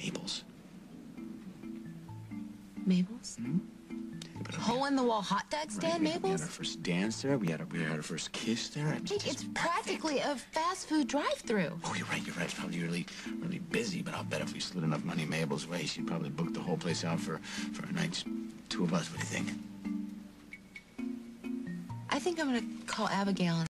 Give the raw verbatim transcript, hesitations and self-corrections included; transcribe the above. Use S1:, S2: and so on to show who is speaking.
S1: Mabel's.
S2: Mabel's?
S1: Hmm?
S2: Hole-in-the-wall hot dog stand,
S1: right, we,
S2: Mabel's?
S1: We had our first dance there. We had our, we had our first kiss there.
S2: Hey,
S1: It's,
S2: it's practically a fast food drive-through.
S1: Oh, you're right, you're right. It's probably really, really busy, but I'll bet if we slid enough money Mabel's way, she'd probably book the whole place out for, for a night. Just two of us. What do you think?
S2: I think I'm gonna call Abigail and